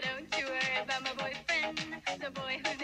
don't you worry about my boyfriend, the boy who's